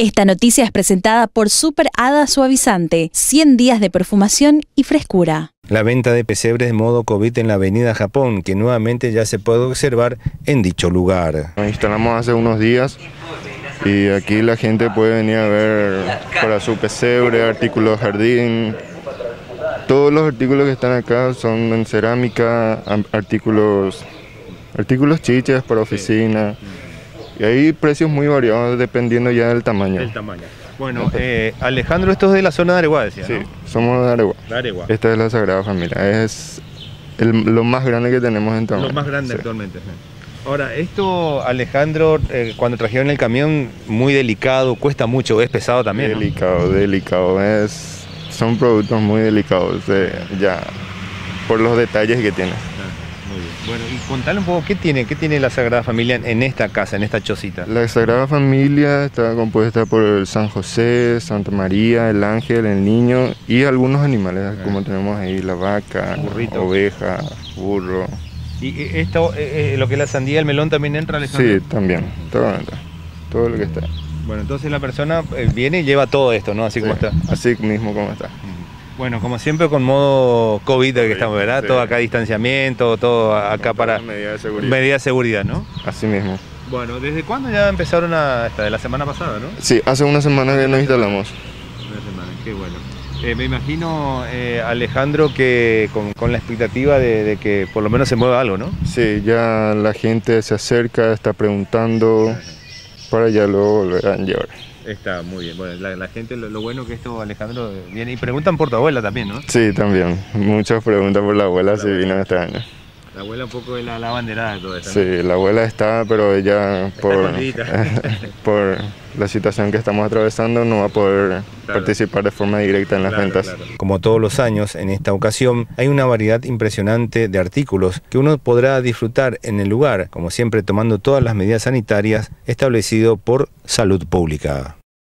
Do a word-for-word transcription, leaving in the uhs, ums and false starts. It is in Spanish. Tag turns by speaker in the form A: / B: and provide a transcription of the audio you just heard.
A: Esta noticia es presentada por Super Hada Suavizante, cien días de perfumación y frescura.
B: La venta de pesebres de modo COVID en la avenida Japón, que nuevamente ya se puede observar en dicho lugar.
C: Nos instalamos hace unos días y aquí la gente puede venir a ver para su pesebre, artículos de jardín. Todos los artículos que están acá son en cerámica, artículos, artículos chiches para oficina. Y hay precios muy variados dependiendo ya del tamaño.
B: El tamaño. Bueno, eh, Alejandro, esto es de la zona de Areguá, decía,
C: Sí,
B: ¿no?
C: somos de Areguá.
B: De Areguá.
C: Esta es la Sagrada Familia, es el, lo más grande que tenemos en tamaño.
B: Lo más grande
C: sí.
B: actualmente. Ahora, esto, Alejandro, eh, cuando trajeron el camión, muy delicado, cuesta mucho, es pesado también, ¿no?
C: Delicado, delicado, es, son productos muy delicados, eh, ya, por los detalles que tiene.
B: Muy bien. Bueno, y contale un poco, ¿qué tiene, qué tiene la Sagrada Familia en esta casa, en esta chocita?
C: La Sagrada Familia está compuesta por el San José, Santa María, el ángel, el niño y algunos animales, ah. como tenemos ahí la vaca,
B: burrito,
C: oveja, burro.
B: ¿Y esto, eh, lo que es la sandía, el melón también entra, Alejandro?
C: Sí, también, todo entra, todo lo que está.
B: Bueno, entonces la persona viene y lleva todo esto, ¿no? Así
C: sí,
B: como está.
C: Así mismo como está.
B: Bueno, como siempre con modo COVID que estamos, ¿verdad? Sí. Todo acá distanciamiento, todo acá para
C: medidas de seguridad.
B: Medida de seguridad, ¿no?
C: Así mismo.
B: Bueno, ¿desde cuándo ya empezaron a esta? De la semana pasada, ¿no?
C: Sí, hace una semana que nos instalamos.
B: Una semana, qué bueno. Eh, me imagino, eh, Alejandro, que con, con la expectativa de, de que por lo menos se mueva algo, ¿no?
C: Sí, ya la gente se acerca, está preguntando, para ya luego volver a llevar.
B: Está muy bien. Bueno, la, la gente, lo, lo bueno que esto, Alejandro, viene y preguntan por tu abuela también, ¿no?
C: Sí, también. Muchas preguntas por la abuela, si vino este año.
B: La abuela un poco es la, la banderada de todo esto, ¿no?
C: Sí, la abuela está, pero ella por, por la situación que estamos atravesando no va a poder claro. participar de forma directa en las claro, ventas.
B: Claro. Como todos los años, en esta ocasión hay una variedad impresionante de artículos que uno podrá disfrutar en el lugar, como siempre tomando todas las medidas sanitarias establecido por Salud Pública.